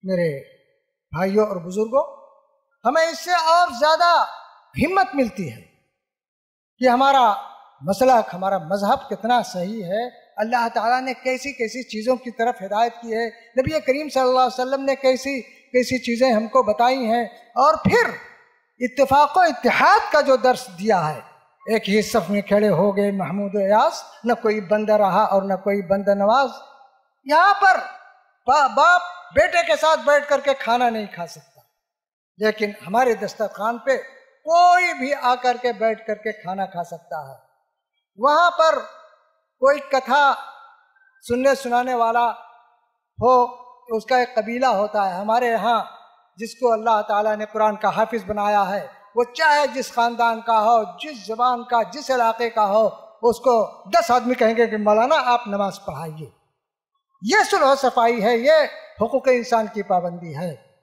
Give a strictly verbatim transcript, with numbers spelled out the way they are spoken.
मेरे भाइयों और बुजुर्गों, हमें इससे और ज़्यादा हिम्मत मिलती है कि हमारा मसलक, हमारा मजहब कितना सही है। अल्लाह ताला ने कैसी कैसी चीज़ों की तरफ हिदायत की है, नबी करीम सल्लल्लाहु अलैहि वसल्लम ने कैसी कैसी चीज़ें हमको बताई हैं, और फिर इत्तेफाक व इत्तेहाद का जो दर्स दिया है। एक ही सफ में खड़े हो गए महमूद यास, न कोई बंदा रहा और न कोई बंदा नवाज। यहाँ पर बा, बाप बेटे के साथ बैठ करके खाना नहीं खा सकता, लेकिन हमारे दस्तरखान पे कोई भी आकर के बैठ करके खाना खा सकता है। वहाँ पर कोई कथा सुनने सुनाने वाला हो, उसका एक कबीला होता है। हमारे यहाँ जिसको अल्लाह ताला ने कुरान का हाफिज बनाया है, वो चाहे जिस खानदान का हो, जिस जबान का, जिस इलाके का हो, उसको दस आदमी कहेंगे कि मौलाना आप नमाज पढ़ाइए। ये सुलह सफाई है, ये हुकूक इंसान की पाबंदी है।